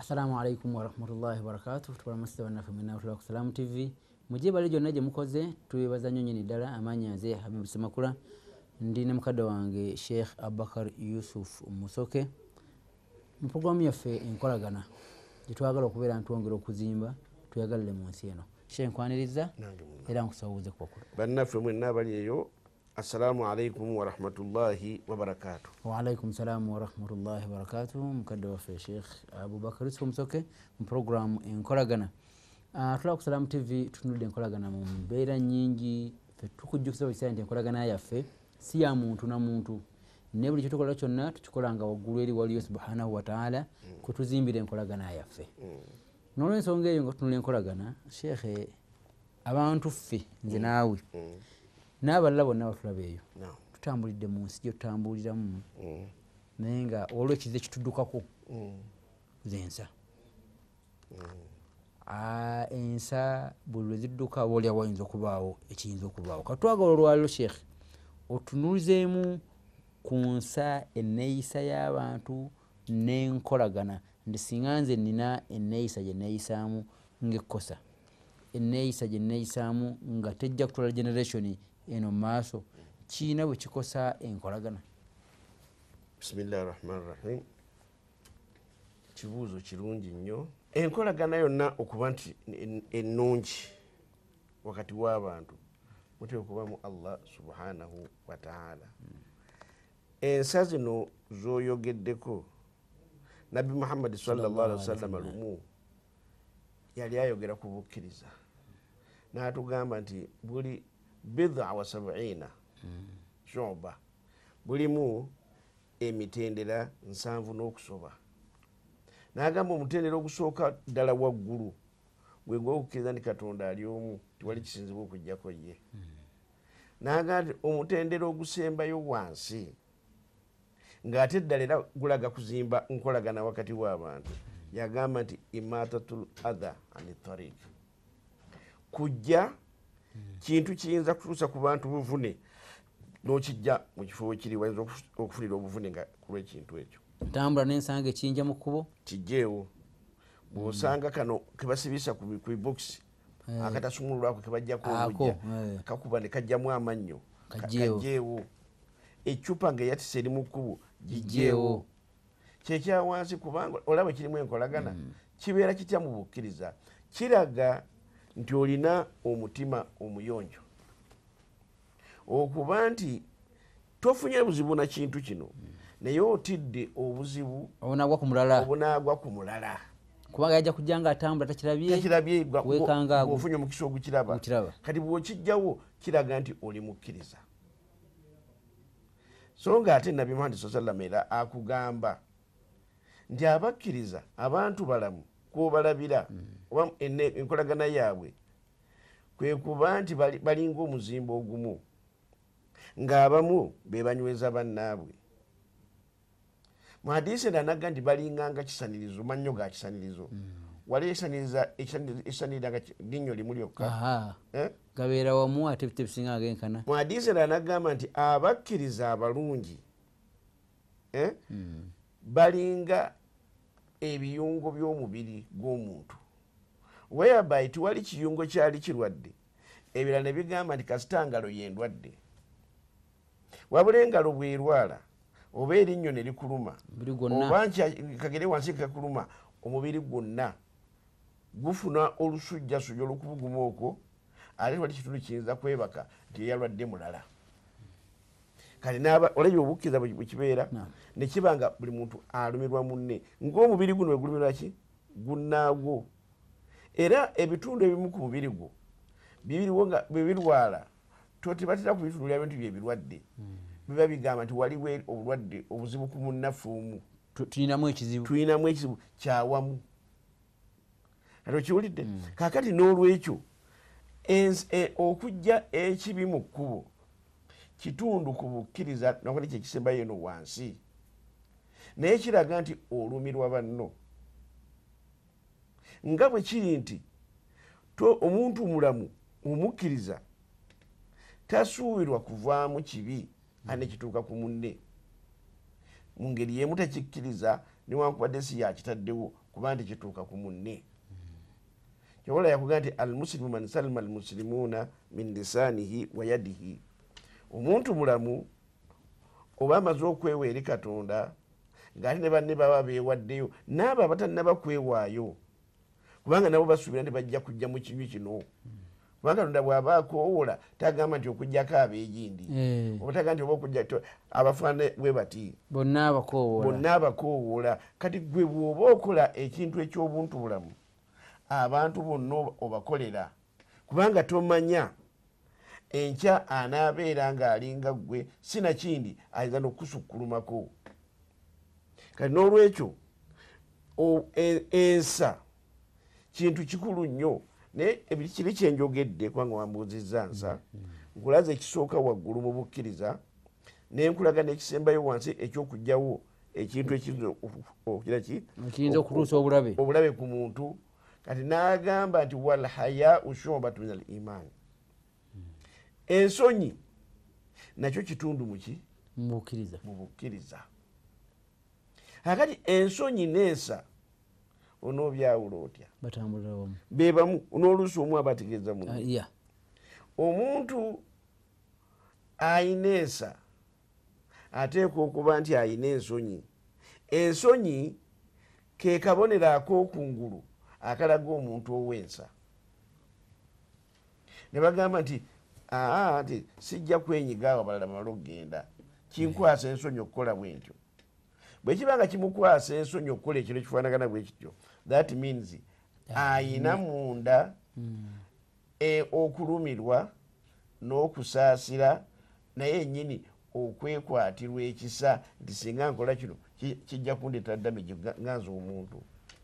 Assalamu alaikum warahmatullahi wabarakatuh. Tubaramusite bannaffe mwenna batula ku Salaamu TV. Mujje bali gyonna gye mukoze tubebaza nnyo nnyini ddala. Amaanyi nze Habibu Semakula ndi ne mukadde wange Sheikh Abubakar Yusuf Musoke mu programu yaffe enkolagana gye twagala okubeera ntwongera okuzimba tuyagalire mu nsi eno. Sheikh nkwaniriza era nkusawuze kwakula. Bannaffe mwenna abali eyo, assalamu alaikum warahmatullahi wabarakatuh. Wa alaikum salam warahmatullahi wabarakatuh. Mukadde waffe Sheikh Abubakar Yusuf Musoke mu programu enkolagana. Tulaba ku Salaamu TV tutunudde enkolagana mu mbeera nnyingi. Ffe tukujjukiza buli kiseera nti enkolagana yaffe si ya muntu na muntu, ne buli kyetukola kyonna tukikola nga waggulu eri waliyo subhanahu wa ta'ala kwe tuzimbira enkolagana yaffe. N'olw'ensonga eyo nga tutunula enkolagana, Sheikh, abantu ffe nze naawe n'abalala bonna batulaba eyo tutambulidde mu nsi gye tutambuliramu naye nga olw'ekizibu ekituddukako zensa. Ensa buli lwe zidduka obaolyawo wayinza okubaawo ekiyinza okubaawo. Katwagala olwaliro Sheikh otunulizeemu ku nsa enneeyisa y'abantu n'enkolagana. Nti singa nze nina enneeyisa gye neeyisaamu ng'ekkosa, enneeyisa gye neeyisaamu nga tejja kutwala generation eno mu maaso, kiina bwe kikosa enkolagana. Bismillahi rahmani rahim. Kibuuzo kirungi nnyo. Enkolagana yonna okuba nti ennungi wakati w'abantu muteekwa okubamu Allah subhanahu wa ta'ala. Ensa zino z'oyogeddeko Nabbi Muhammad sallallahu alaihi wasallam lumu yali ayogera ku bukkiriza n'atugamba nti buli bid'a wa sab'ina shu'ba, bulimu emitendera 7 n'okusoba. N'agamba omutendera ogusooka ddala waggulu gwe gw'okukkiriza nti Katonda ali omu, tiwali kisinzibwa okuggyako ye. N'agamba nti omutendera ogusembayo wansi ng'ate ddala era gulaga kuzimba nkolagana wakati w'abantu, yagamba nti imatatul adha ani tariq, kujja kintu kiyinza kutuusa ku bantu buvune n'okijja mu kifo wekiri wayinza okufunira obuvune nga kulw'ekintu ekyo. Ntambula n'ensanga ekiyinja mu kkubo kijjeewo. Bw'osanga kano kebasibisa ku bokisi akatasumululwako kebajjako obujja kakuba ne kajjamu amannyo kajjeewo. Eccupa ng'eyatise eri mu kkubo gijjeewo. Kyekya wansi kubanga olaba kirimu enkolagana kibeera kitya mu bukkiriza, kiraga nti olina omutima omuyonjo, okuba nti tofunye buzibu na kintu kino naye otidde obuzibu obunaagwa ku mulala kubanga yajja kujja nga atambula takirabye weekangaago ofunye omukisa ogukiraba. Kati bw'okijjawo kiraga nti oli mukkiriza. So nga ate Nabbi Muhammad sallallahu alaihi wasallam era akugamba nti abakkiriza abantu balamu kw'obalabira oba enkolagana yaabwe kwe kuba nti balinga omuzimba ogumu ng'abamu be banyweza bannaabwe. Mu hadisi n'anaga nti balinganga kisanirizo, mannyo ga kisanirizo. Wali esanirira nga linnyo limu lyokka gabeera wamu ate bisinga agenkana. Mu hadisi n'anagamba nti abakkiriza abalungi balinga ebiyungo by'omubiri gw'omuntu, whereby tiwali kiyungo kyali kirwadde ebirala ne bigamba nti kasita ngalo yendwadde, wabula engalo bw'erwala oba erinnyo ne likuluma oba kagere wansi kakuluma, omubiri gwonna gufuna olusujjasujja olukubuguma okwo, ate wali kitundu kiyinza kwebaka nti yalwadde mulala. Kati olabye obukkiriza bwe kibeera ne kiba nga buli muntu alumirwa munne ng'omubiri guno wegulumirwa ki gunnaagwo. Era ebitundu ebimu ku mubiri gwo bibiriwo nga bwe birwala totibatera kubitunuulira bintu byebirwadde, biba bigamba nti waliwo obulwadde obuzibu ku munnaffe omu, tulinamu ekizibu kyawamu. Kati okiwulidde? Kaakati n'olwekyo okujja ekibi mu kkubo kitundu ku bukkiriza nakati kyekisembayo eno wansi, naye kiraga nti olumirwa banno. Nga bwe kiri nti omuntu mulamu omukkiriza tasuubirwa kuvaamu kibi ane kituuka ku munne, mu ngeri yemu takikkiriza newankubadde si yakitaddewo kuba nti kituuka ku munne. Kyobola yakuga nti almuslimu man salima almuslimuuna min lisaanihi wa yadihi. Omuntu mulamu oba amaze okwewa eri Katonda ng'ate ne banne baba beewaddeyo n'abo abatannaba kwewaayo, kubanga nabo basuubira nti bajja kujja mu kibi kino. Kubanga Katonda bw'aba akoowola tagamba nti okujjako abeegindi oba tagamba nti oba okujja abafaana bwe bati bonna abakoowoola. Kati gwe bw'oba okola ekintu eky'obuntu bulamu abantu bonna obakolera, kubanga tomanya enkya anaabeera ng'alinga ggwe sinakindi ayinza n'okusukkulumako. Kati n'olwekyo ensa kintu kikulu nnyo, naye kiri kyenjogedde kubanga wambuuzizza nsa, nkulaza ekisooka waggulu mu bukkiriza nenkulaga n'ekisembayo wansi ekyokugjawo ekintu ekiyinza okutuusa obulabe ku muntu. Kati n'agamba nti walhayau shobatu min al iman. Ensonyi nakyo kitundu muki mu bukkiriza. Akati ensonyi n'ensa onoobyawula otya? Bebamu n'oluusi omu abategeeza mu omuntu ayina ensa ateekwa okuba nti ayina ensonyi. Ensonyi ke kabonero ak'okungulu akalaga omuntu ow'ensa. Ne bagamba nti nti sijja kwenyiga abalala bamala okugenda, kinkwasa ensonyi okukola bwe ntyo. Bwe kiba nga kimukwasa ensonyi okukola ekiro ekifaanagana bwe kityo, that means ayina munda okulumirwa n'okusaasira naye ennyini okwekwatirwa ekisa nti singa nkola kino kijja kundeetera damage nganza omuntu,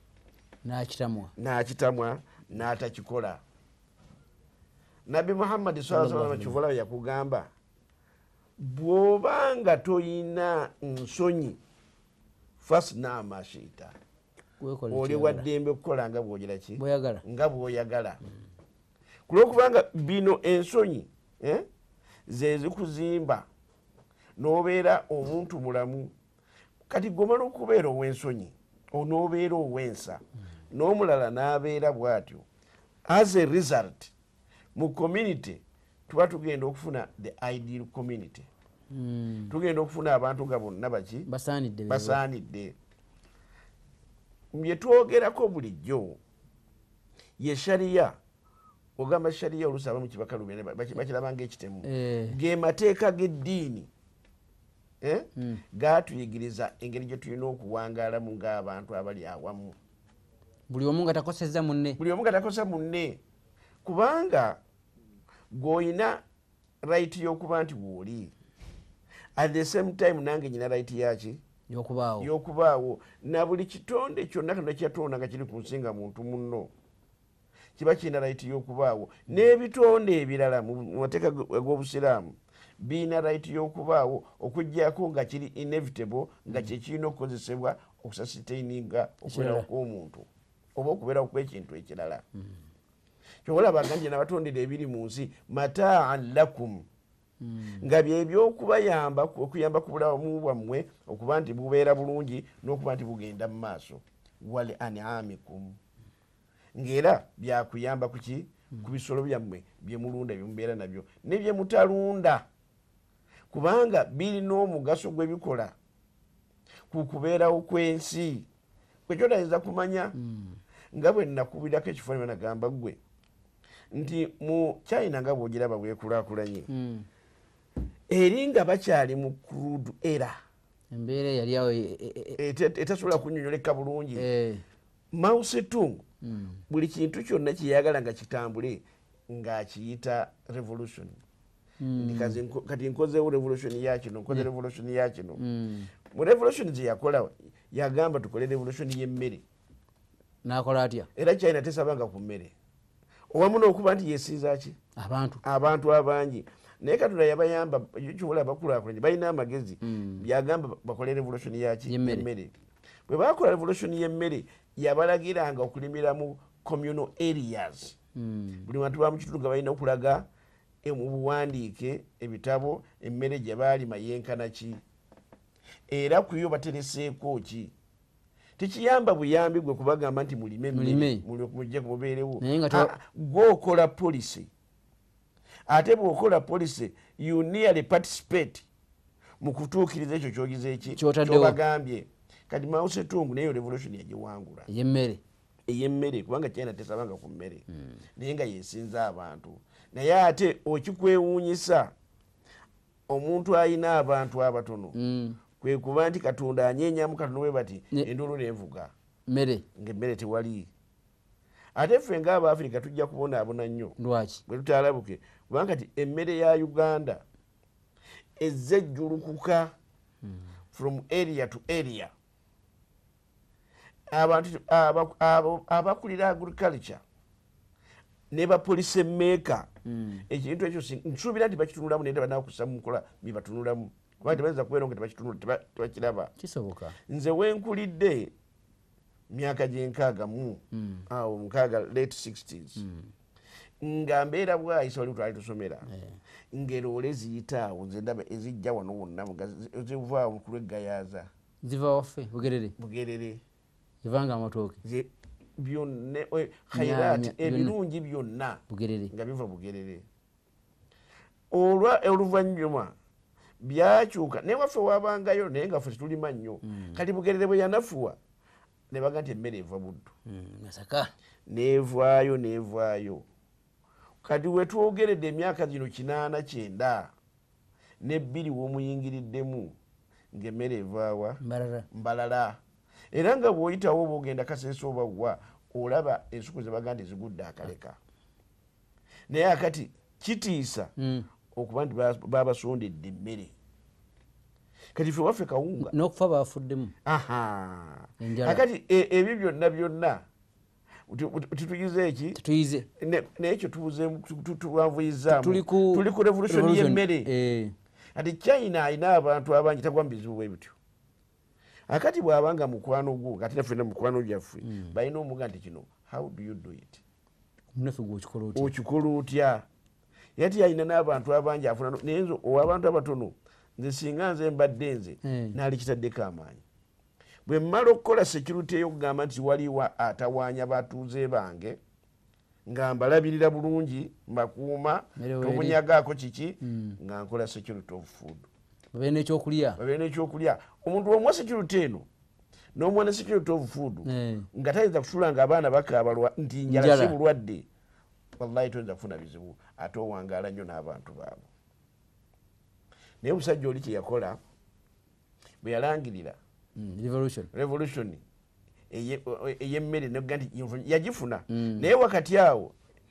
n'akitamwa n'atakikola. Nabbi Muhammad sallallahu alaihi wasallam kyova yakugamba bw'obanga toyina nsonyi fasna ma shi'ta, oli waddembe okukola nga bw'ogira ki nga bw'oyagala. Kulwokubanga bino ensonyi ze zikuzimba n'obeera omuntu mulamu. Kati gomala okubeera ow'ensonyi onoobeera ow'ensa n'omulala n'abeera bw'atyo. As a result mu community tuba tugenda okufuna the ideal community. Tugenda okufuna abantu nga bonna baki basaanidde. Bye twogerako bulijjo ye shariya. Ogamba shariya oluusi abamu kibakaluubira bakiraba ng'ekitemu. Ge mateeka g'eddiini gaatuyigiriza engeri gye tulina okuwangaalamu ng'abantu abali awamu, buli omu nga takosezza munne. Kubanga gw'olina right y'okuba nti bw'oli, at the same time nange nyina right yaki y'okubaawo. Na buli kitonde kyonna Katonda kyatonda nga kiri ku nsi nga muntu munno kiba kirina right y'okubaawo. N'ebitonde ebirala mu mateeka g'Obusiraamu birina right y'okubaawo okuggyako nga kiri inevitable nga kyekirina okukozesebwa okusasitaininga okubeerawo kw'omuntu oba okubeerawo kw'ekintu ekirala. Kyolaba ganje n'abatondera ebiri mu nsi mataan lakum, nga byebyokubayamba okuyamba ku bulamu bwammwe okuba nti bubeera bulungi n'okuba nti bugenda mu maaso. Wal an'amikum, ng'era byakuyamba kuki ku bisolo byammwe bye mulunda bye mubeera nabyo ne bye mutalunda, kubanga birina omugaso gwe bikola ku kubeerawo kw'ensi. Kwekyo tayinza kumanya nga bwe nakubirako ekifaananyi nagamba ggwe nti mu China nga bw'ogiraba bwekulaakulanye eri nga bakyali mu crude era embeera yali awo etasobola kunnyonnyoleka bulungi. Mao Zedong buli kintu kyonna kyeyagala nga kitambule ng'akiyita revolution. Kati nkozeewo revolution yakino, nkoze revolution yakino. Mu revolution gye yakola yagamba tukole revolution y'emmere. N'akola atya? Era China tesabanga ku mmere, owamu n'okuba nti yeesiiza ki abantu abangi. Naye Katonda yabayamba kyobola bakulaakulanye balina amagezi byagamba bakole revolution yaki y'emmere. Bwe bakola revolution y'emmere yabalagiranga okulimira mu communal areas. Buli bantu ba mu kitundu nga balina okulaga mu buwandiike ebitabo emmere gye baalima yenkana ki era ku yo batereseeko ki. tekiyamba buyambi gwe kubagamba nti mulime mujje kumubeerewo gwokola policy ate bwokola policy you nearly participate mu kutuukiriza ekyo kyogize kyobagambye kati Mao Zedong neyo revolution yagiwangula ey'emmere kubanga China tesabanga ku mmere naye nga yesinza abantu naye ate okikwewuunyisa omuntu ayina abantu abatono kwe kuba nti Katonda anyeenyamu katono bwe bati endolo nevuga ng'emmere tewali ate ffe ng'Abafirika tujja kubonaabona nnyo bwe tutaalabuke kubanga kati emmere ya Uganda ezze ejjulukuka from area to area abantu abakulira agriculture ne bapolice maker ekintu ekyo nsuubira nti bakitunulamu naye banakussa mu nkola bibatunulamu kuba tebayinza kubeera nga tebakitunula tebakiraba kisoboka nze wenkulidde myaka gyenkagamu awo mukaaga late 60s nga mbeera bwayisa wali twali tusomera ng'eroole ziyita awo nze ndaba ezijja wano wonna zivaawo mu kulweggayaaza ziva waffe Bugerere zivanga amatooke byonna khayiraati ebirungi byonna Bugerere nga biva Bugerere oluvannyuma byakyuka naye waffe waabangayo naye nga ffe tetulima nnyo kati Bugerere bwe yanafuwa ne baga nti emmere eva Buddu neevaayo kati wetwogeredde emyaka gino 89 ne 2 w'omuyingiriddemu ng'emmere evaawa Mbalala era nga bw'oyitawo oba ogenda Kasese oba wa olaba ensuku ze baga nti zigudde akaleka naye akati kitiisa okuba nti babasondedde emmere kati ffe waffe kawunga n'okufa baafuddemu akati ebyo byonna tituyize eki n'ekyo tuwanvuyizaamu tuli ku revolution y'emmere ati China alina abantu abangi tagwa mu bizibu bwe bityo akati bw'abanga mukwano gwo kati naffe mukwano gyaffe balina omuga nti kino how do you do it okikola otya yati alina n'abantu abangi afuna naye nze ow'abantu abatono nze singa nze mbadde nze naalikitaddeko amaanyi bwe mmala okukola security ey'okugamba nti waliwa atawaanya batuuze bange nga mbalabirira bulungi mbakuuma tomunyagaako kiki nga nkola security of food babeera n'ekyokulya omuntu omuwa security eno n'omuwa ne security of food nga tayinza kusuula nga abaana bakaaba nti njala si bulwadde wallahi toyinza kufuna bizibu ate owangaala nnyo n'abantu baabo naye omusajja oli kye yakola bwe yalangirira revolution ey'emmere noga nti yagifuna naye wakati awo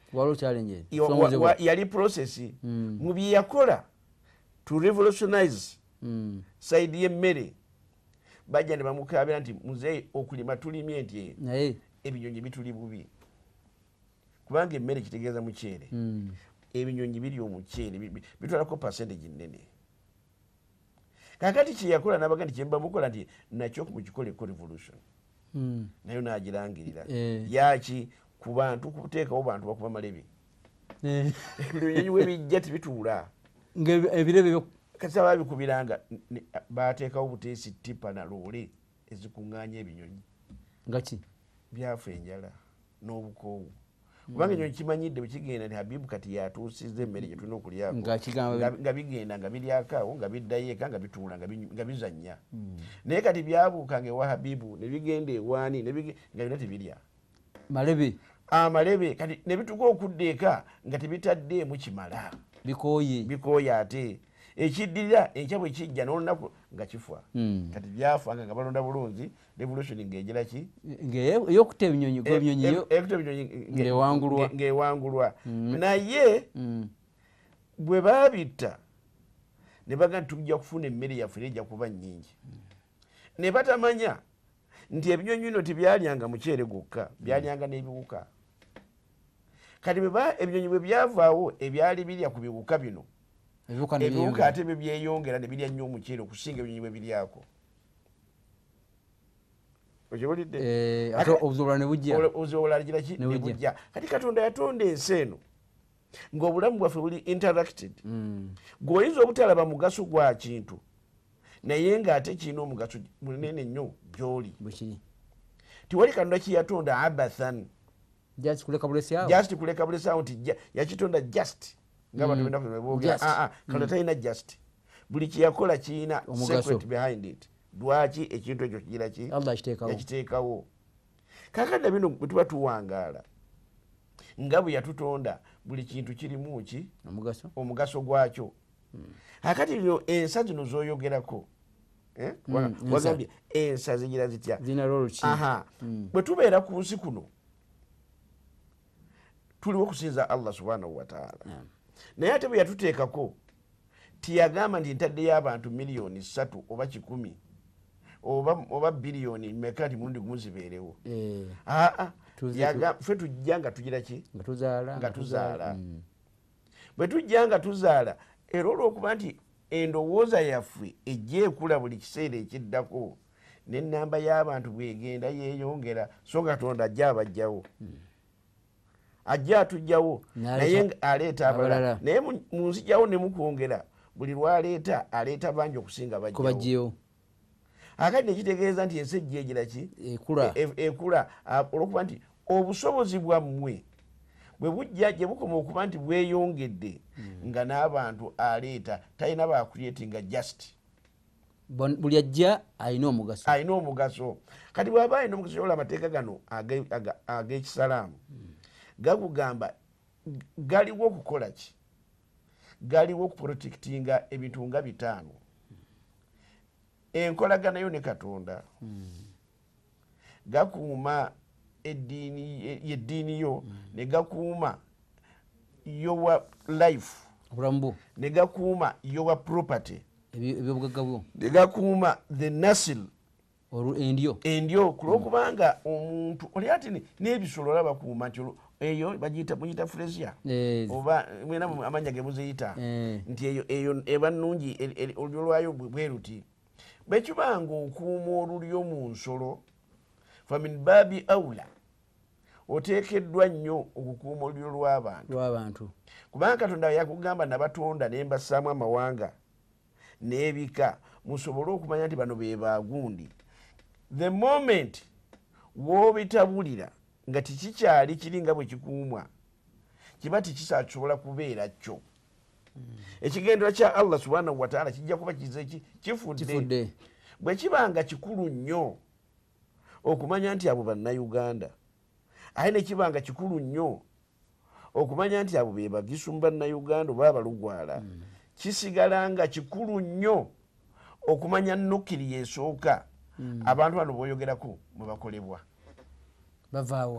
yali process mu bye yakola to revolutionize side y'emmere bajja ne bamukaabira nti muzeeyi okulima tulimye nti ebinyonyi bituli bubi kubanga emmere kitegeeza muceere ebinyonyi biri omuceere bitwalako percentage nnene kakati kye yakola n'abaga nti kyemba mukola nti nakyo mukikoleko revolution nayo n'agirangirira yaki ku bantu kuteekawo bantu bakuba malebe ebinyonyi we bijja tibituula ebirebe kati babikubiranga bateekawo buteesi tipa na loole ezikuŋŋaanya ebinyonyi ngaki byafa enjala n'obukoowu kubanga enyonyi kimanyidde bwe kigenda nti Habibu kati yatuusizza emmere gye tulina okulyako nga bigenda nga biryakaawo nga biddayo eka nga bituula nga bizannya naye kati byabuukanga ewa Habibu ne bigenda ewaani nga byonna tebirya amalebe kati ne bituuka okudda eka nga tebitaddeemu kimala bikooye ate ekiddirira enkya bwe kijja n'olunaku nga kifa kati byafanga nga balonda bulungi revolution ng'egera ki ey'okutta ebinyonyi ng'ewangulwa naye bwe babitta ne baga nti tujja kufuna emmere yaffe ejja kuba nnyingi ne batamanya nti ebinyonyi bino tebyalyanga muceere gwokka byalyanga n'ebiwuka kati ebinyonyi bwe byavaawo ebyali birya ku biwuka bino ebiwuka ate byo byeyongera ne birya nnyo omuceere okusinga ebinyonyi bwe biryako okiwulidde obuzibu ne bujja kati Katonda yatonda ensi eno ng'obulamu bwaffe buli interacted gw'oyinza obutalaba mugaso gwa kintu naye ng'ate kirina omugaso munene nnyo gy'oli tiwali katonda kiyatonda abathan just kuleka bulesi awo nti yakitonda just ngaabantu bendabogera katonda talina just buli kiyakola kiina secret behind it. Lwaki ekintu ekyo kigira ki yakiteekawo. Kakadde bino bwe tuba tuwangaala nga bwe yatutonda buli kintu kirimu ki omugaso gwakyo. Akati lino ensa zino zoyogerako wagambye ensa zigira zitya bwe tubeera ku nsi kuno tuliwo okusinza Allah subhanahu wa ta'ala naye ate bwe yatuteekako tiyagamba nti ntaddeyo abantu miliyoni 3 oba 10 oba biliyoni meka nti mulundi gumu zibeerewo. Ffe tujja nga tugira ki nga tuzaala. Bwe tujja nga tuzaala era olw'okuba nti endowooza yaffe ejja ekula buli kiseera ekiddako n'ennamba y'abantu bwegenda yeeyongera so nga Katonda ajja abajjawo ajja atujjawo naye aleeta abalala naye mu nsi gyawo ne mukwongera buli lwaleeta aleeta bangi okusinga bajjawo. Akati nekitegeeza nti ensi ejja egira ki ekula olw'okuba nti obusobozi bwammwe bwe bujja gye bukoma okuba nti bweyongedde nga n'abantu aleeta talina bakuleetinga just buli ajja alina omugaso. Kati bw'aba alina omugaso yola amateeka gano ag'ekisalaamu gakugamba galiwo okukola ki galiwo okuprotectinga ebintu nga 5 enkolagana yo ne Katonda gakuuma eddiini yo ne gakuuma yowa life ne gakuuma yowa property ne gakuuma the nasil endyo kulwokubanga omuntu oli ati n'ebisolo olaba kuuma nti eyo muyita fresia oba mwena amanya ge muziyita nti eyo eba nnungi olulyo lwayo bwe ruti. Bwe kibanga okuuma olulyo mu nsolo famin babi aula oteekeddwa nnyo okukuuma olulyo lw'abantu kubanga Katonda yakugamba nabatonda ne mbassaamu amawanga n'ebika musobole okumanya nti bano be baagundi. The moment w'obitabulira nga tikikyali kiri nga bwe kikuumwa kiba tikisasobola kubeera kyo. Ekigendera kya Allah subhanahu wa ta'ala kijja kuba kifudde. Bwe kibanga kikulu nnyo okumanya nti abo bannayuganda aye ne kibanga kikulu nnyo okumanya nti abo be bagisu mu bannayuganda oba abalugwala kisigala nga kikulu nnyo okumanya nukiri esooka abantu bano boyogerako mwe bakolebwa bavaawa.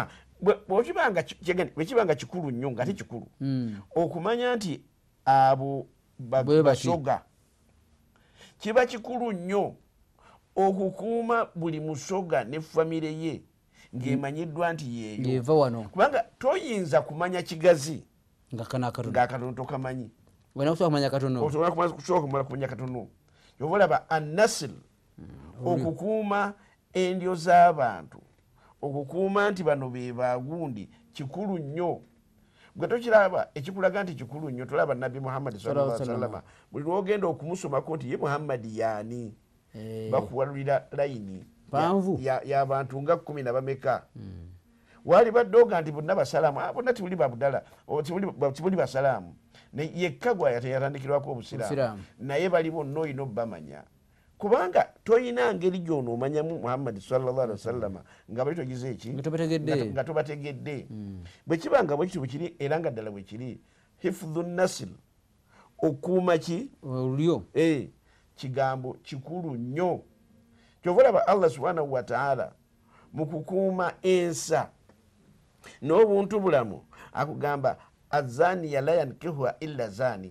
Bwe kibanga kikulu nnyo nga tekikulu okumanya nti abo basoga kiba kikulu nnyo okukuuma buli musoga ne famire ye ng'emanyiddwa nti yeeyo kubanga toyinza kumanya kigazi ng'akatono tokamanyi osobola kumanya katono. Yobalaba anasil okukuuma endyo z'abantu okukuuma nti bano be baagundi kikulu nnyo. Gwe tokiraba ekikulaga nti kikulu nnyo tolaba Nabbi Muhammad sallallahu alaihi wasallam buli lwogenda okumusomako nti ye Muhammad yaani bakuwalulira layini y'abantu nga 10 na bameka wali baddoga nti bonna basalaamu bonna tibuli babudala tibuli basalaamu yekka gwa yatandikirwako obusiraamu naye bali bonna olina obbamanya kubanga toyina ngeri gy'onoomanyamu Muhammad sallallahu alaihi wasallam nga bali togize eki nga tobategedde. Bwe kibanga bwe kiti kiri era nga ddala bwe kiri hifdhu nasil okuuma ki olulyo kigambo kikulu nnyo. Kyova olaba Allah subhanahu wa ta'ala mu kukuuma ensa n'obuntu bulamu akugamba azaniya la yankihuha illa zani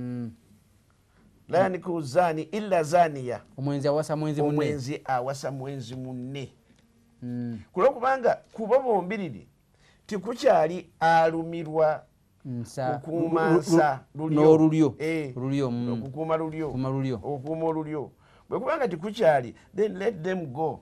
la yankihu zani illa zaniya omwenzi awasa mwenzi munne kulwokubanga kuba bombiriri tikukyali alumirwa okukuuma nsa okukuuma olulyo bwe kubanga tikukyali then let them go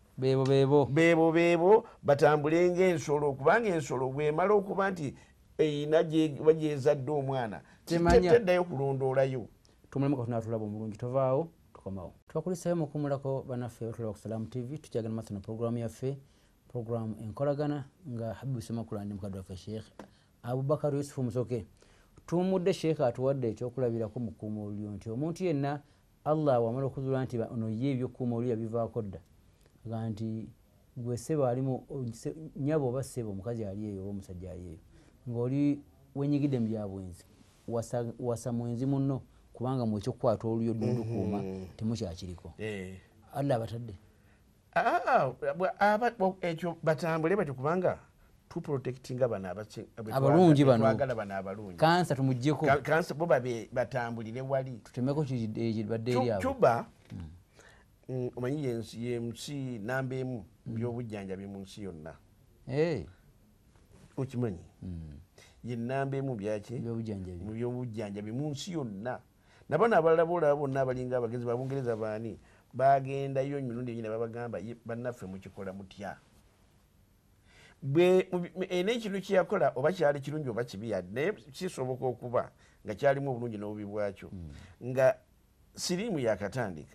beebo batambule ng'ensolo kubanga ensolo bwemala okuba nti eyina gyezadde omwana teddayo kulondoolayo. Tumulemu Katonda atulaba omulungi tovaawo tukomawo twakulisayo mukumulako banaffe otulaba ku Salam TV tukyagenda maaso na programu yaffe programu enkolagana nga Habibu Semakula ndi mukadde waffe Sheikh Abubakar Yusuf Musoke tumudde Sheikh atuwadde ekyokulabirako mu kkuuma olulyo nti omuntu yenna Allah wamala okuzuula nti ono ye ebyokukuuma olulyo yabivaako dda aga nti gwe ssebo alimu nnyabo oba ssebo omukazi ali eyo oba omusajja ali eyo ng'oli wenyigidde mu byabwenzi wasa mwenzi munno kubanga mu ekyokukwata olulyo ddundukuuma temukyakiriko Allah abatadde ekyo batambule batyo kubanga tuprotectinga abalungi twagala bano abalungi kansa tumuggyeko kansa bo batambulire wali tutemeko badde eri abo Cuba omanyi yensi namba emu byobujjanjabi mu nsi yonna okimanyi ye namba emu byaki mu byobujjanjabi mu nsi yonna nabona abalala boolaba bonna abalinga abagezi babungereza baani bagendayo emirundi enyina babagamba bannaffe mukikola mutya n'ekintu kyeyakola oba kyali kirungi oba kibi yadde naye kisoboka okuba nga kyalimu obulungi n'obubi bwakyo nga siriimu yakatandika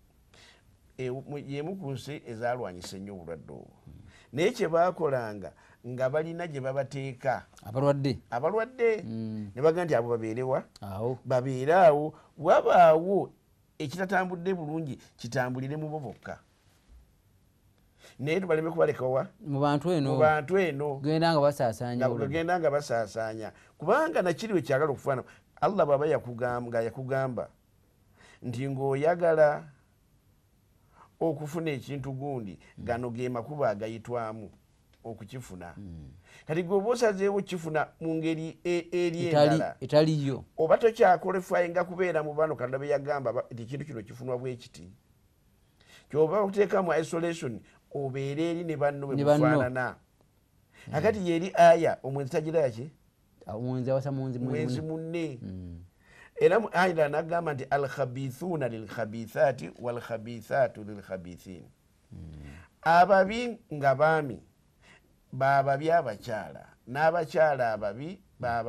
yemu ku nsi ezalwanyisa ennyo obulwadde obwo naye kyebakolanga nga balina gye babateeka abalwadde ne baga nti abo babeerewa babeere awo wabaawo ekitatambudde bulungi kitambulire mu bo bokka naye tubaleme kubalekawa mu bantu eno genda nga basaasaanya kubanga nakiriwe kyagala okufaana Allah baba yakugamba nti ng'oyagala okufuna ekintu gundi gano ge makuba agayitwamu okukifuna kati gwe oba osazeewo kifuna mu ngeri eri endala etaliyo oba tokyakolefaye nga kubeera mu bano Katonda be yagamba nti ekintu kino kifunwa bwe kiti kyoba okuteeka mu isolation obeere eri ne banno bwe mufaanana akati yeri aya omwenzi tagira ki mwenzi munne era mu aya nagamba nti alkhabithuna lilkhabithati walkhabithatu lilkhabithin ababi nga baami bababi abakyala n'abakyala ababi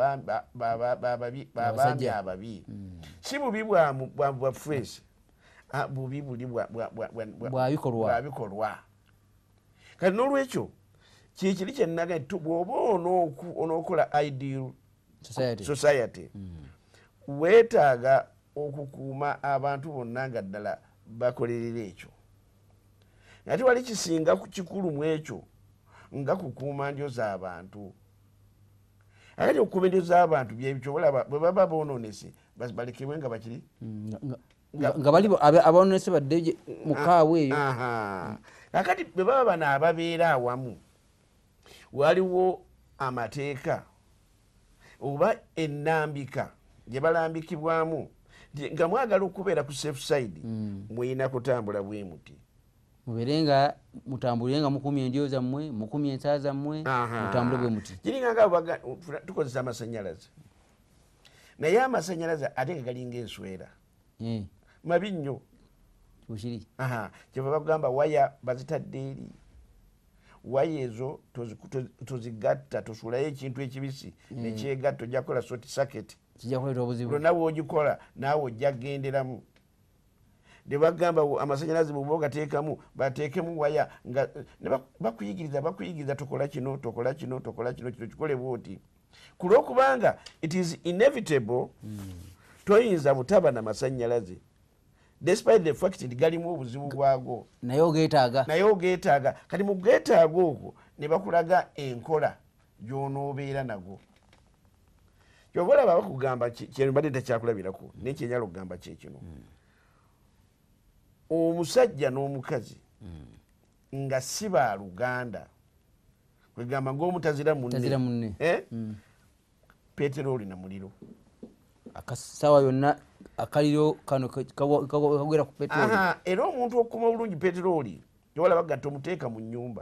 babaami ababi si bubi bwaffe bubi buli bwabikolwa kati n'olwekyo kikiri kyenaga bw'oba onookola ideal society weetaaga okukuuma abantu bonna nga ddala bakolerera ekyo ate wali kisinga kikulu mu ekyo nga kukuuma ndyo z'abantu akati okukuuma ndyo z'abantu byebikyo olaba bwe baba boononese balekebwe nga bakiri nga bali aboonese badde mukaawe eyo akati bwe baba bano ababeera awamu waliwo amateeka oba ennambika gye balambikibwamu nga mwagala okubeera ku safe side mulina kutambula bwe muti mubeere nga mutambulire nga mukumya endyo zammwe mukumya ensaa zammwe mutambule bwe muti kiringa nga tukozesa amasannyalaze naye amasannyalaze ate nga galinga enswera mabi nnyo bukiri kyeva bagamba waya bazitadde eri waya ezo tozigatta tosulayo ekintu ekibisi nekyegatta ojja kukola short circuit kijja kuleeta obuzibu lwonawe ogikola naawe ojja kugenderamu ne bagamba amasannyalaze bwe ogateekamu bateekemu waya nga bakuyigiriza tokola kino kino kikole bwoti ku lwokubanga it is inevitable toyinza butaba na masannyalaze despite the fact nti galimu obuzibu bwago naye ogeetaaga kati mu geetaaga okwo ne bakulaga enkola gy'onoobeera nago kyoba olaba bakugamba kyembadde takyakulabirako naye kyenyala okugamba kyekino omusajja n'omukazi nga si baaluganda kwegamba ng'omutazira munne peteroli na muliro akasawa yonna akaliro kano kagwera ku peteroli era omuntu okukuma bulungi peteroli tewalaba gatta omuteeka mu nnyumba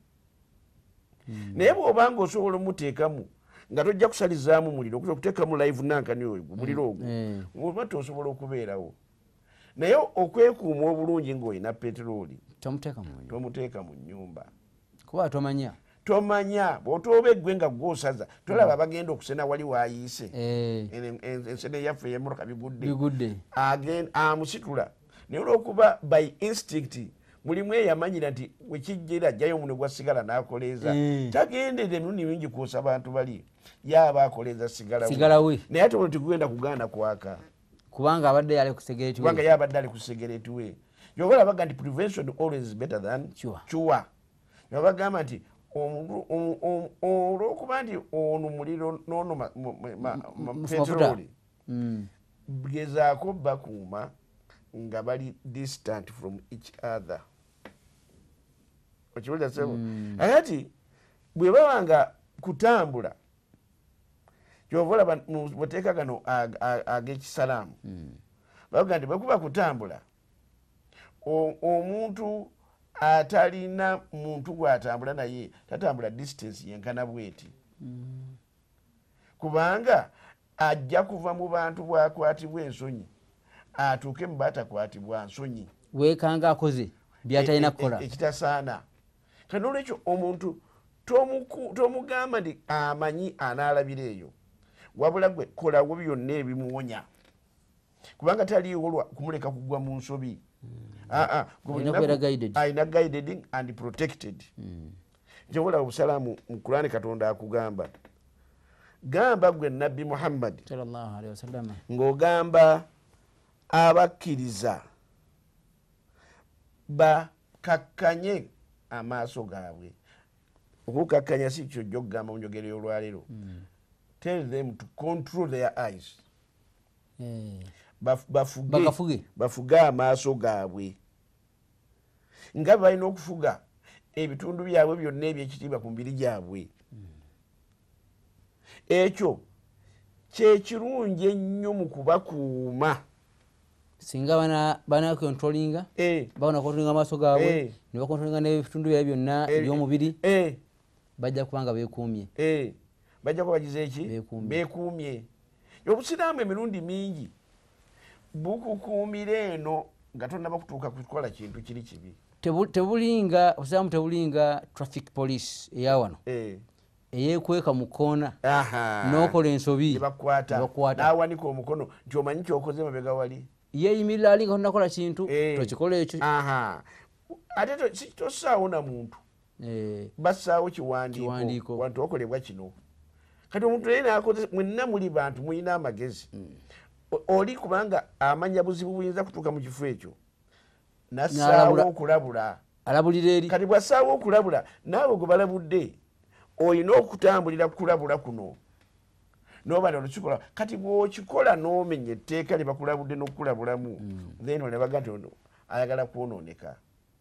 naye bw'obanga osobola omuteekamu nga tojja kusalizaamu muliro okuteekamu live nankani oyo muliro ogwo oba tosobola okubeerawo naye okwekuuma obulungi ng'olina peteroli tomuteeka mu nnyumba kuba tomanya bw'otooba eggwe nga gwosaza tolaba bagenda okusena wali wayiise ensene yaffe ey'emmotoka bigudde amusitula naye olwokuba by instinct mulimu eyamanyira nti wekijjera ajjayo omuntu gwasigala n'akoleeza tagendera emirundi mingi kwosa abantu bali yaaba akoleeza sigala we naye ate ono tikugenda kugaana kwaka kubanga abadde yali ku segereti we yobola baga nti prevention always better than cure nabagamba nti olwokuba nti ono muliro nono petroli gezaako bakuuma nga bali distant from each other okibuliza sebo ayati bwe babanga kutambula kyovola muteeka gano ag'ekisalaamu bavuga nti bwekuba kutambula omuntu atalina muntu gwatambula naye tatambula distance yenkana bweti kubanga ajja kuva mu bantu bwakwatibwa ensonyi atuuke mu batakwatibwa nsonyi weekanga akoze byatalina kukola ekitasaana kandi olwekyo omuntu tomugamba nti amanyi anaalabira eyo wabula gwe kolawo byonna ebimuwonya kubanga taliiwo kumuleka kugwa mu nsobi ayina guided and protected njobola obusalaamu mu Qur'ani Katonda akugamba gamba gwe Nabbi Muhammad sallallahu alaihi wasallam ng'ogamba abakkiriza bakakkanye amaaso gaabwe okukakkanya si kyo jjo okugamba mu njogero y'olwaleero tell them to control their eyes bafuge amaaso gaabwe nga balina okufuga ebitundu byabwe byonna ebyekitiibwa ku mibiri gyabwe ekyo kyekirungi ennyo mu kubakuuma singa banakontrolinga bakonakontrolinga amaaso gaabwe ne bakontrolinga n'ebitundu byabwe byonna ebyomubiri bajja kubanga beekuumye bajja kuba bagize eki beekuumye obusiraamu emirundi mingi bukukuumira eno nga tonnaba kutuuka kukola kintu kiri kibi tebulinga obusiraamu tebulinga traffic police eyawano eyekweka mu koona n'okola ensobi nebakwata n'awanika omukono nti omanyi kyokoze mabega wali yeeyimirira alinga tonakola kintu tokikola ekyo ate tosaawo na muntu bassaawo kiwandiiko wantu okolebwa kino kati omuntu naye nakoze mwenna muli bantu mulina amagezi oli kubanga amanya buzibu buyinza kutuuka mu kifo ekyo nassaawo okulabula alabulira eri kati bwassaawo okulabula naawe gwe balabudde olina okutambulira kulabula kuno noba nolukikola kati bwokikola n'omenya etteeka lye bakulabudde n'okukulabulamu then olebaga nti ayagala kwonooneka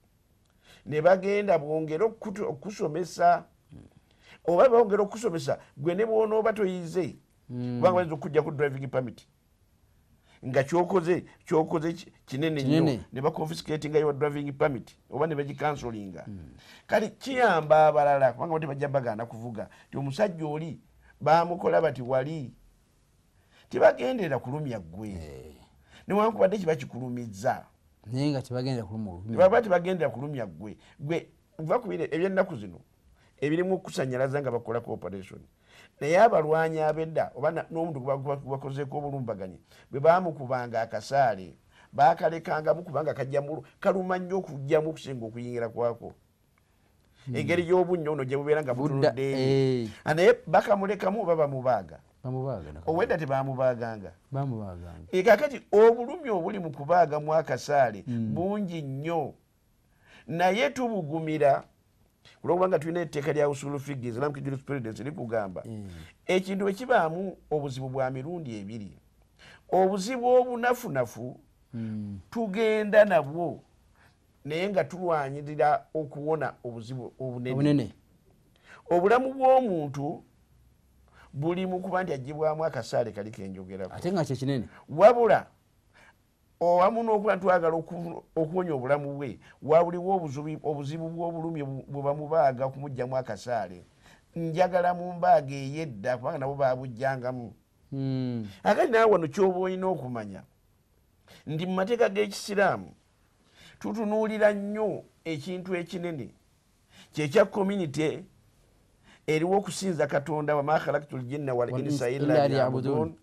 ne bagenda bwongera okusomesa oba bongera okusomesa gwe ne bwonooba toyize kubanga bayinza okujja ku driving permit nga kyokoze kinene nnyo ne baconfiscatinga your driving permit oba ne bagikansolinga kati kiyamba abalala kubanga bati bajja bagaana kuvuga ti omusajja oli bamukola bati wali tebagendera kulumya ggwe newankubadde kiba kikulumizza naye nga tebagendera kulumya ggwe va ku bire ebyennaku zino ebirimu okusanyalaza nga bakola cooperation naye abalwanyi abedda oba n'omuntu gwakozeeko obulumbaganyi bwe bamukubanga akasaale baakalekangamu kubanga kajjamu kaluma nnyo okujjamu okusinga okuyingira kwako engeri y'obunnyo ono gye bubeera nga butunudde naye bakamulekamu oba bamubaaga owedda tebamubaaganga kakati obulumi obuli mu kubaagamu akasaale bungi nnyo naye tubugumira kulwokubanga tulina etteeka lya usulu fiqh Islamic jurisprudence likugamba ekintu bwe kibaamu obuzibu bwa mirundi ebiri obuzibu obunafunafu tugenda nabwo naye nga tulwanyirira okuwona obuzibu obunene obulamu bw'omuntu buli mu kuba nti agibwamu akasaale kali kenjogerako ate nga kyekinene wabula owamu n'okuba twagala okuwonya obulamu bwe wabuliwo obuzibu bw'obulumi bwe bamubaaga okumugjamu akasaale njagala mu mbaaga ey'edda kubanga nabo babujjangamu akati naawe wano kyoba olina okumanya ndi mu mateeka g'ekisiraamu tutunuulira nnyo ekintu ekinene kyekya community eriwo okusinza Katonda wama khalaqtul jinna wal insa illa liya'budun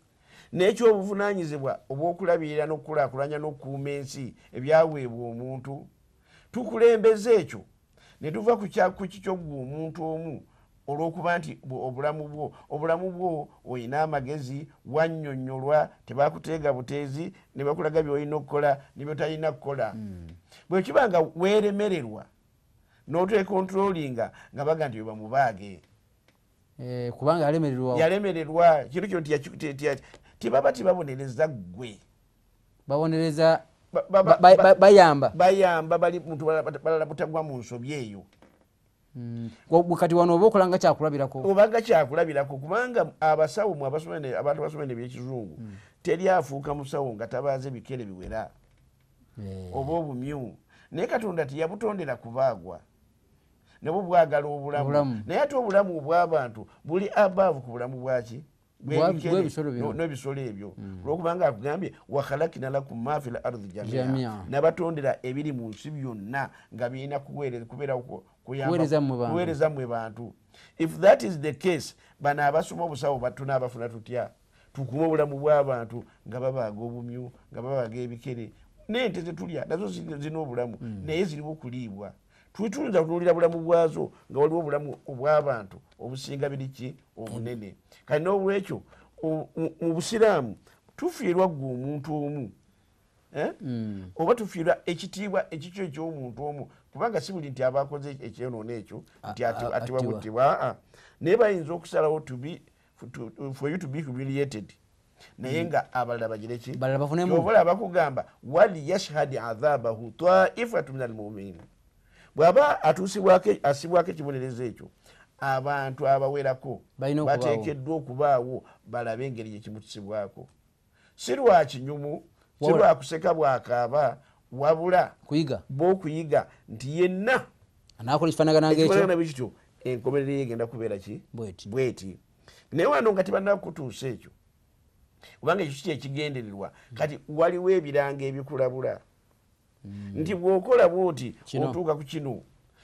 n'ekyobuvunanyizibwa obw'okulabirira n'okukulaakulanya n'okukuuma ensi ebyaweebwa omuntu tukulembeza ekyo ne tuva ku kikyo gwe omuntu omu olw'okuba nti obulamu bwo olina amagezi wannyonnyolwa tebakuteega buteezi ne bakulaga by'olina okukola ne byotalina kukola bwe kiba nga weeremererwa n'otwekontrolinga nga baga nti bamubaage kubanga yalemererwa kintu kyo tibaba tibabonereza ggwe babonereza bayamba bali muntu balala butagwa mu nsobi eyo kati wano oba okolanga kyakulabirako obanga kyakulabirako kubanga abasawo mu abantu basomene ebyekizungu teri afuuka musawo nga tabaaze bikere biwera oba obumyu naye katonda tiyabutondera kubaagwa nabwo bwagala obulamu naye ate obulamu obw'abantu buli abaavu ku bulamu bwaki n'ebisolo ebyo olwokubanga akugambye wakhalakina lakum ma fi l ardi jamia nabatondera ebiri mu nsi byonna nga birina kuweereza mmwe bantu. If that is the case bano abasoma obusawo tunaabafuna tutya tukume obulamu bw'abantu nga babaaga obumyu nga babaaga ebikere n'ente zetulya nazo zina obulamu naye zirimu okuliibwa tuyinza kutunuulira bulamu bwazo nga waliwo obulamu obw'abantu obusinga biriki obunene kati n'olwekyo mu busiraamu tufiirwa gwe omuntu omu oba tufiirwa ekitiibwa ekikyo eky'omuntu omu kubanga si buli nti aba akoze ekyonoona ekyo nti atiwa buttibwa naye bayinza okusalawo for you to be humiliated naye nga abalala bagireki obola bakugamba wali yashhadi adhabahu taifatu min almuminin bw'aba asibwako ekibonerezo ekyo abantu abawerako bateekeddwa okubaawo balabe engeri gyekimutusibwako si lwa kinyumu si lwa kuseka bwakaaba wabula b'okuyiga nti yenna anaakola ekifaanagana bityo enkomerero yegenda kubeera ki bweti naye wano nga tebanakutuusa ekyo kubanga ekyo kiti ekigendererwa kati waliwo ebiranga ebikulabula nti bw'okola bwoti otuuka ku kino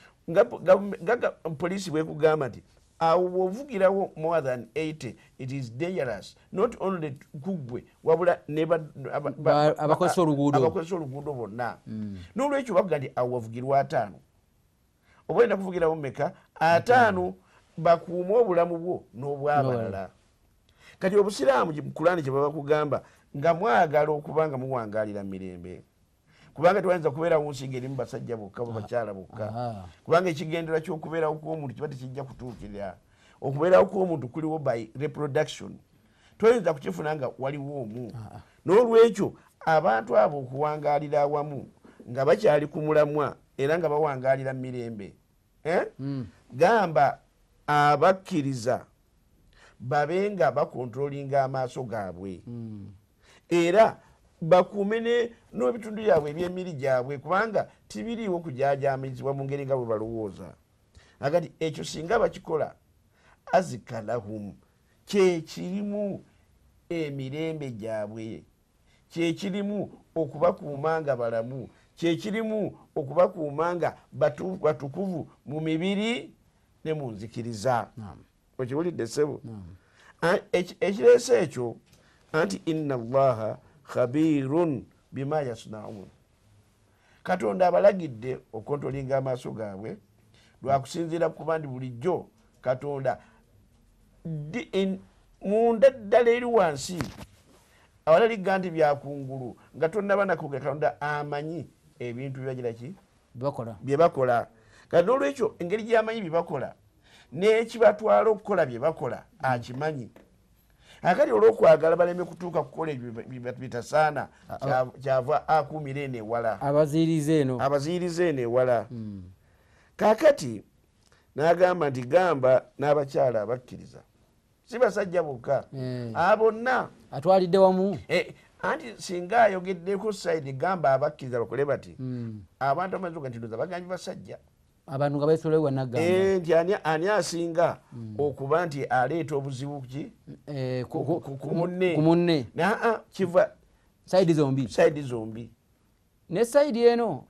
nga poliisi bwekugamba nti awo bw'ovugirawo more than 80 it is dangerous not only kuggwe wabula abakozesa oluguudo bonna n'olwekyo bakuga nti awo wavugirwa 5 oba olina kuvugirawo meka 5 bakuume obulamu bwo n'obwabalala kati obusiraamu Kurani kye baba bakugamba nga mwagala okuba nga muwangaalira mirembe kubanga twayinza kubeerawo nsi ng'erimu basajja bokka bakyala bokka kubanga ekigendera ky'okubeerawo kw'omuntu kiba tekijja kutuukirira okubeerawo kw'omuntu kuliwo by reproduction twayinza kukifuna nga waliwo omu n'olwekyo abantu abo okuwangaalira awamu nga bakyali ku mulamwa era nga bawangaalira mirembe gamba abakkiriza babe nga bakontrolinga amaaso gaabwe era bakuume n'ebitundu byabwe eby'emiri gyabwe kubanga tibiriiwo kujajaamizibwa mu ngeri nga bwe balowooza agati ekyo singa bakikola azikalahum kyekirimu emirembe gyabwe kyekirimu okubakuuma nga balamu kyekirimu okubakuuma nga batukuvu mu mibiri ne mu nzikiriza okiwulidde ssebo ekireese ekyo anti inna allaha khabirun bima yasnaun katonda abalagidde okontolinga amaaso gaabwe lwakusinziira kuba ndi bulijjo katonda munda ddala eri wansi awalaliga nti byakungulu nga tonnabanako katonda amanyi ebintu byebagiraki bye bakola kati n'olwekyo engeri gyamanyi bye bakola n'ekibatwala okukola bye bakola akimanyi akati olw'okwagala baleme kutuuka kukola ebyo bitasaana kyava akuumira eno ewala abaziyiriza eno ewala kaakati n'agamba nti gamba n'abakyala abakkiriza si basajja bokka bonna atwalidde wamu anti singa ayogeddeko saidi gamba abakkiriza bakole bati abantu amazuga nti ndoza bagambye basajja abantu nga beesolewa nagamba nti ani asinga okuba nti aleeta obuzibu ki ku munne kiva saidi zombi ne saidi eno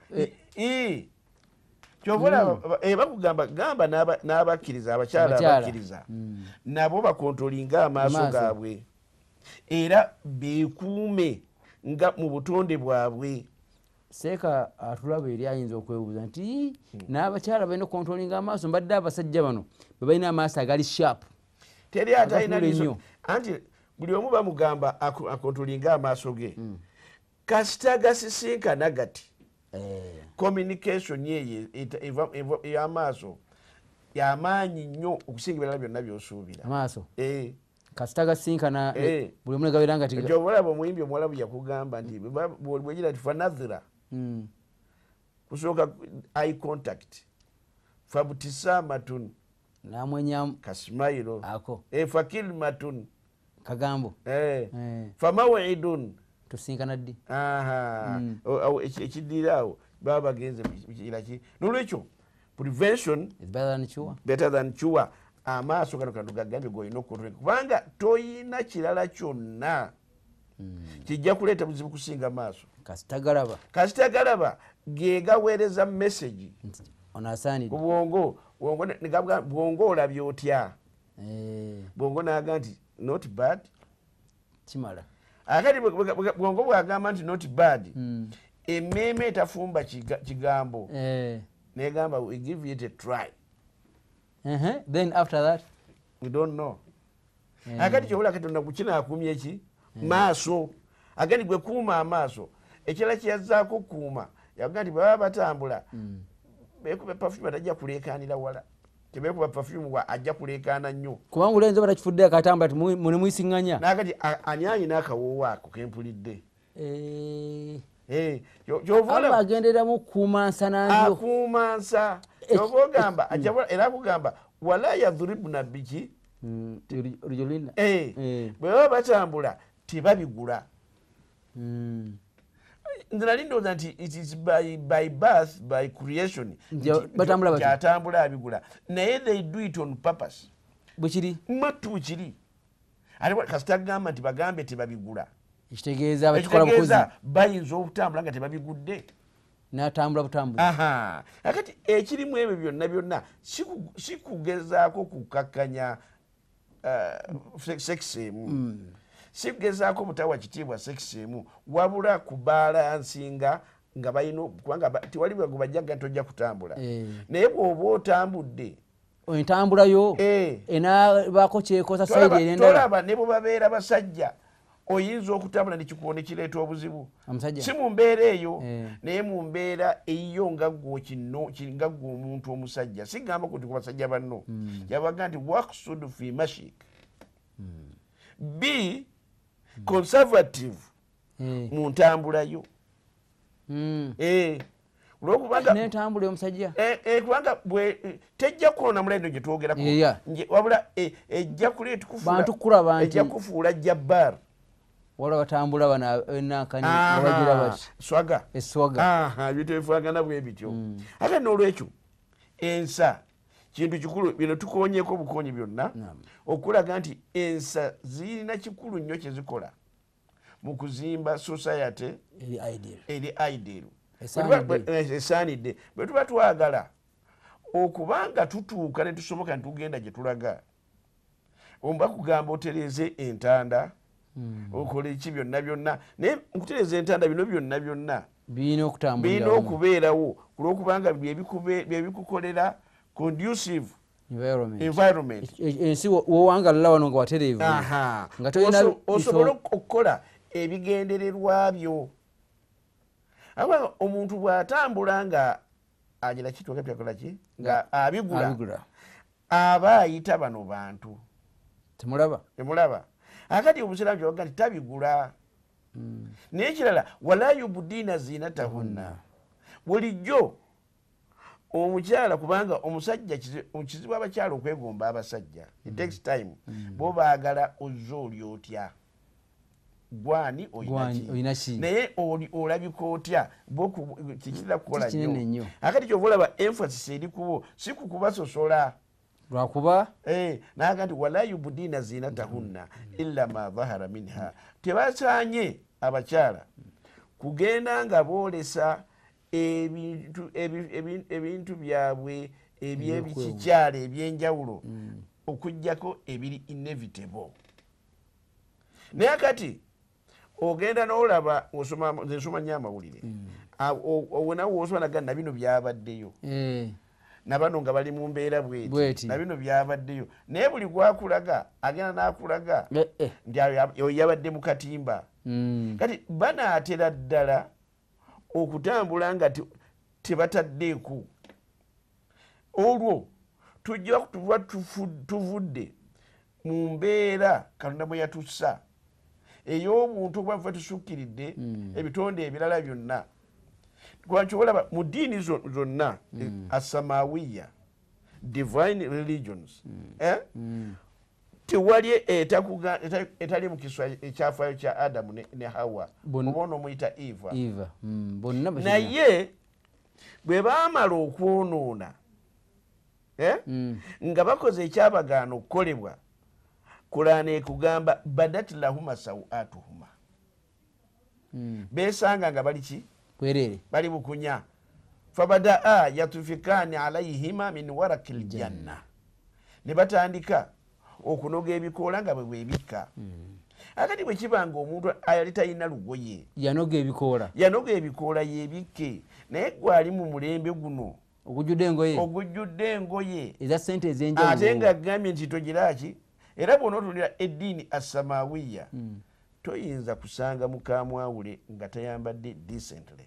kyobola bakugamba gamba n'abakkiriza abakyala abakkiriza nabo bakontrolinga amaaso gaabwe era beekuume nga mu butonde bwabwe. seeka atulaba eri ayinza okwebuuza nti n'abakyala balina okontrolinga amaaso mbadde abasajja bano bwe balina amaaso agali sharp teri ate alina liiso anti buli omu bamugamba akontrolinga amaaso ge kasita gasisinkana gati communication yeyo ey'amaaso yamaanyi nnyo okusinga ebirala byonna by'osuubira amaaso kasita gasinkana buli omu negabera nga olaba omuyimbi omuwalabu yakugamba nti bwegira ti fanadhira kusooka eye contact fabutisamatun namwenyamu kasimairo ako fakilmatun kagambo famawidun tusinkana ddi ekidiraawo baba bagenze kiraki nolwekyo prevention is better than cure. Amaaso gano kantu gagambye golina okukontrola kubanga toyina kirala kyonna kijja kuleeta buzibu kusinga maaso kasita galaba gegaweereza message onasaanidde bwongo olabye otya bwongo naga nti not bad kimala akati bwongo bwagamba nti not bad emmeeme etafumba kigambo negamba we give it a try. Then after that we don't know. Akati kyobula katonda kukina akumye eki maaso agandi gwe kuuma amaaso ekirala kiyazzaako kuuma yaga nti baba batambula beekuba perfume atajja kuleekaanira wala tebeekuba perfume ajja kuleekaana nnyo kubanga olenza batakifudde akatambula ti mune mwisiŋŋanya nakati ani alina akawoowo ako kempulidde aba agenderamu kuumansa nanjo akuumansa kyova ogamba era akugamba wala yadhuribuna biki rujulina bwe baba batambula tebabigula. Nze nali ndowooza nti it is by birth by creation kyatambula abigula naye they do it on purpose bwekiri matu kiri ate kasita gamba nti bagambe tebabigula ekitegeeza bayinza okutambula nga tebabigudde natambula butambuzi. Akati ekirimu ebyo byonna byonna sikugezaako kukakkanya sex emu sikugezaako butawa kitiibwa sex emu wabula kubalansinga nga balina kubanga tewali bwe bajjaga nti ojja kutambula naye bw'oba otambudde entambulayo enabaako kyekosa sayidi erendala tolaba ne bwe babeera basajja oyinza okutambula nekikuwo nekireeta obuzibu si mu mbeera eyo naye mu mbeera eyiyo nga gwe omuntu omusajja sigamba kuti ku basajja banno yabaga nti waksud fi mashik b conservative mu ntambulayo nentambula omusajja kubanga tejja kuona mulaino gye twogerako wabula ejja kuleeta kufuula jabbar wala batambula banankani bagira bati swaga ebintu ebifaagana bwe bityo ate n'olwekyo ensa kintu kikulu bino tukonyeeko obukonyi byonna okulaga nti ensa zirina kikulu nnyo kyezikola mu kuzimba society eri ideal esaanidde bwe tuba twagala okubanga tutuuka ne tusoboka netugenda gye tulaga omba kugamba otereeze entanda okola eki byonna byonna naye nkutereeza entanda bino byonna byonna birina okubeerawo kulwokubanga byebikukolera conducive environment ensi wowangalala wano nga watereevu nga tolina osobola okukola ebigendererwa byo abanga omuntu bw'atambula nga agira kitwaka byakolaki nga abigula aba ayita bano bantu temulaba akati obusiraamu kyabaga nti tabigula naye ekirala wala yubudina zinatahunna bulijjo omukyala kubanga omusajja kizibu abakyala okwegomba abasajja it takes time bo baagala ozza oli otya gwani olinaki naye olabika otya kikira kukola nnyo akati kyova olaba emphasis eri kubo si kukubasosola lwakuba naga nti wala yubudina zinatahunna illa ma dhahara minha tebasaanye abakyala kugenda nga boolesa ebintu byabwe ebyebikikyala ebyenjawulo okujjako ebiri inevitable naye kati ogenda n'olaba nsoma nnyo amawulire wenawo wosoba nagana nabino byabaddeyo nabano nga bali mu mbeera bweti nabino byabaddeyo naye buli gwakulaga agenda n'akulaga nti oyo yabadde mu katimba kati banaatera ddala okutambula nga tebataddeeku olwo tujja kutuba tuvudde mu mbeera Katonda bwe yatussa ey'obuntu obwafe tusukkiridde ebitonde ebirala byonna lwaki olaba mu ddiini zonna asamawiya divine religions tewali etali mu kiswa ekyafaayo kya Adamu ne Hawa oba onoomuyita Eva naye bwe baamala okwonoona nga bakoze ekyabagaana okukolebwa Kulaana ekugamba badat lahuma sawatuhuma besanga nga bali ki bali bukunya fabadaa yatufikani alayhima min warakil janna ne batandika okunoga ebikoola nga bwe bwebikka akati bwe kibanga omuntu ayali talina lugoye yanoga ebikoola yebikke naye gwali mu mulembe guno ogujjudde engoye eza sente ez'enjawulo ate nga agambye nti togiraki era bw'onootunira eddiini asamawiya toyinza kusanga mukamwawule nga tayambadde decently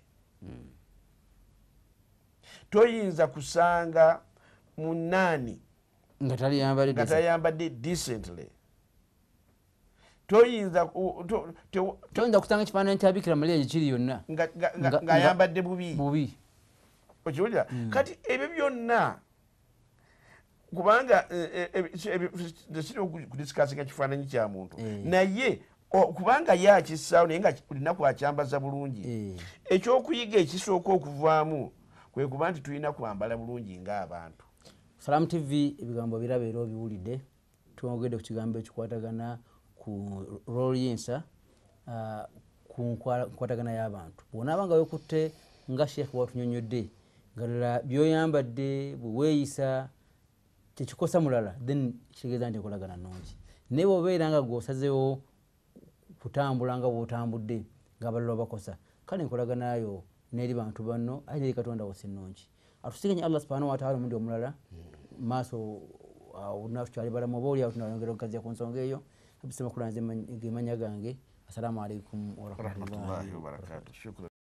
toyinza kusanga munaani nga tayambadde decently toyinza kusanga ekifaananyi kya Bikira Maria ekiri yonna ng'ayambadde bubi okiwulira kati ebyo byonna kubanga siri okudisikasinga kifaananyi kya muntu naye kubanga yakissaawo naye nga olinaku akyambaza bulungi ekyokuyiga ekisooka okuvaamu kwe kuba nti tulina kwambala bulungi ng'abantu. Salamu TV ebigambo biraba era obiwulidde twongedde ku kigambo ekikwatagana ku rolyensa ku nkwatagana y'abantu bw'onaaba nga wekutte nga Sheikh bw'atunyonyodde nga ddala by'oyambadde bwe weeyisa tekikosa mulala then kitegeeza nti enkolagana nnungi naye bw'obeera nga gw'osazeewo kutambula nga bw'otambudde ng'abalala bakosa kale enkolaganayo n'eri bantu banno ate n'eri Katonda wo si nnungi atusiganye Allah subhanahu wa ta'ala omundi omulala maaso olunaku kyali balamu oba oliawo tunayongera okukazya ku nsonga eyo abisema kulanze gemanya gange assalamu alaikum warahmatullahi wabarakatuh.